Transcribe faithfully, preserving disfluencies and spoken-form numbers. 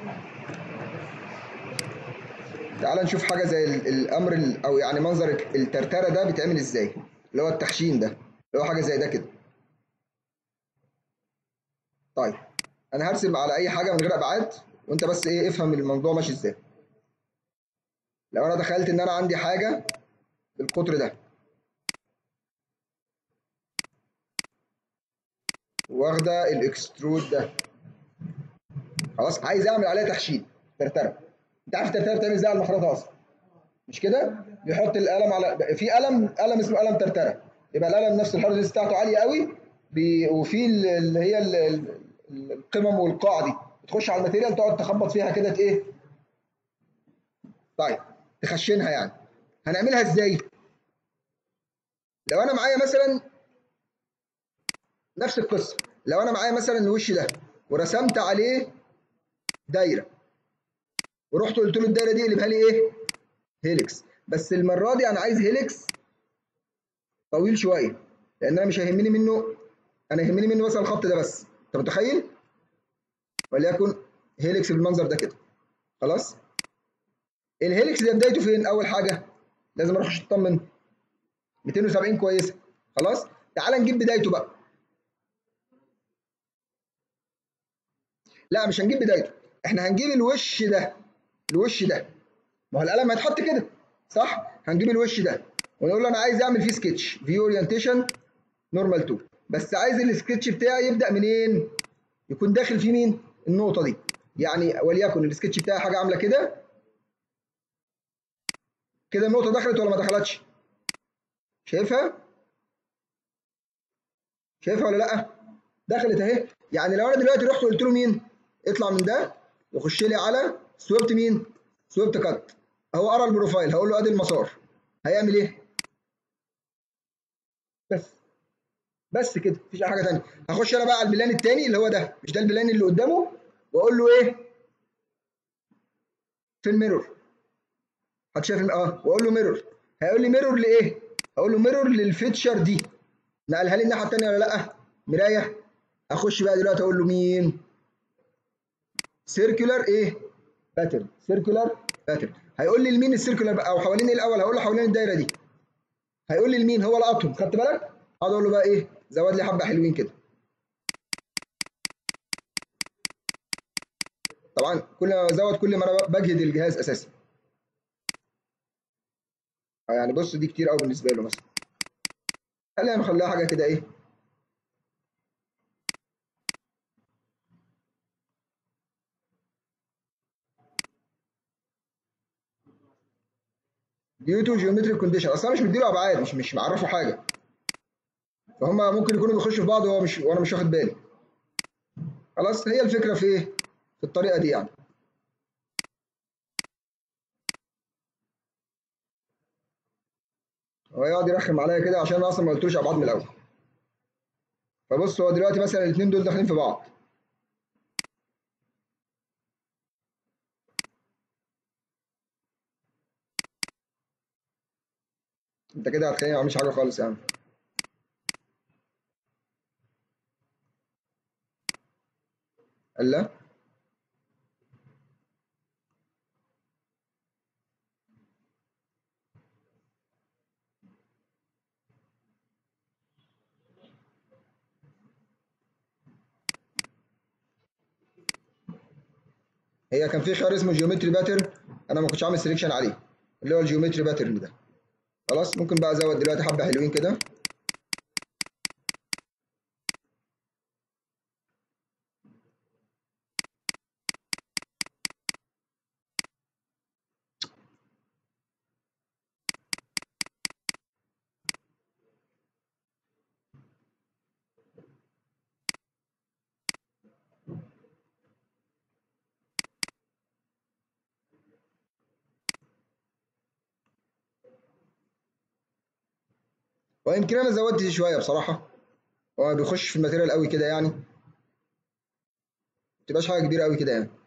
تعال نشوف حاجه زي الامر او يعني منظر الترتره ده بيتعمل ازاي، اللي هو التخشين ده، اللي هو حاجه زي ده كده. طيب انا هرسم على اي حاجه من غير ابعاد، وانت بس ايه افهم الموضوع ماشي ازاي. لو انا دخلت ان انا عندي حاجه بالقطر ده واخده الاكسترود ده، خلاص عايز اعمل عليها تخشين ترتره. انت عارف الترتره بتعمل ازاي على المخرطه اصلا، مش كده؟ بيحط القلم على في قلم قلم اسمه قلم ترتره، يبقى القلم نفس الهاردنس بتاعته عاليه قوي، بي وفي اللي هي ال- ال- القمم والقاع دي تخش على الماتيريال تقعد تخبط فيها كده ايه. طيب تخشنها يعني. هنعملها ازاي؟ لو انا معايا مثلا نفس القصه، لو انا معايا مثلا الوش ده ورسمت عليه دايره، ورحت قلت له الدايره دي اقلبها لي ايه؟ هيليكس. بس المره دي انا عايز هيليكس طويل شويه، لان انا مش هيهمني منه، انا يهمني منه مثلا الخط ده بس. انت متخيل؟ وليكن هيليكس بالمنظر ده كده. خلاص، الهيليكس ده بدايته فين؟ اول حاجه لازم اروح اطمن مئتين وسبعين كويسه. خلاص، تعال نجيب بدايته بقى. لا مش هنجيب بدايته، احنا هنجيب الوش ده. الوش ده ما هو القلم هيتحط كده صح؟ هنجيب الوش ده ونقول له انا عايز اعمل فيه سكتش في اورينتيشن نورمال اتنين، بس عايز السكتش بتاعي يبدا منين؟ يكون داخل فيه مين؟ النقطه دي. يعني وليكن السكتش بتاعي حاجه عامله كده كده. النقطه دخلت ولا ما دخلتش؟ شايفها؟ شايفها ولا لا؟ دخلت اهي. يعني لو انا دلوقتي رحت قلت له مين؟ اطلع من ده وخش لي على سويبت مين؟ سويبت كات. اهو قرا البروفايل، هقول له ادي المسار، هيعمل ايه؟ بس بس كده، مفيش اي حاجه ثانيه. هخش انا بقى على البلان الثاني اللي هو ده، مش ده البلان اللي قدامه، واقول له ايه؟ في الميرور. حد شايف اه؟ واقول له ميرور. هيقول لي ميرور لايه؟ هقول له ميرور للفيتشر دي. نقلها لي الناحيه الثانيه ولا لا؟ مرايه. اخش بقى دلوقتي اقول له مين؟ سيركولار ايه؟ باترن. سيركولار باترن. هيقول لي لمين السيركولار بقى؟ او حوالين ايه الاول؟ هقول له حوالين الدايره دي. هيقول لي لمين؟ هو لقطهم، خدت بالك؟ اقعد اقول له بقى ايه؟ زود لي حبه حلوين كده. طبعا كل ما بزود كل ما انا بجهد الجهاز اساسا. يعني بص دي كتير قوي بالنسبه له مثلا. خلينا نخليها حاجه كده ايه؟ ديو تو جيومتريك كونديشن. اصلا مش مديله ابعاد، مش مش معرفه حاجه، فهم ممكن يكونوا بيخشوا في بعض وهو مش وانا مش واخد بالي. خلاص، هي الفكره في ايه؟ في الطريقه دي يعني. هو يقعد يرخم عليا كده عشان انا اصلا ما قلتلوش ابعاد من الاول. فبص هو دلوقتي مثلا الاثنين دول داخلين في بعض. انت كده هتخليني ما اعملش حاجه خالص يعني. قال لا. هي كان في خيار اسمه جيومتري باترن، انا ما كنتش عامل سelection عليه، اللي هو الجيومتري باترن ده. خلاص، ممكن بقى ازود دلوقتي حبه حلوين كده. ويمكن انا زودت شويه بصراحه، هو بيخش في الماتيريال قوي كده يعني، ما تبقاش حاجه كبيره قوي كده يعني.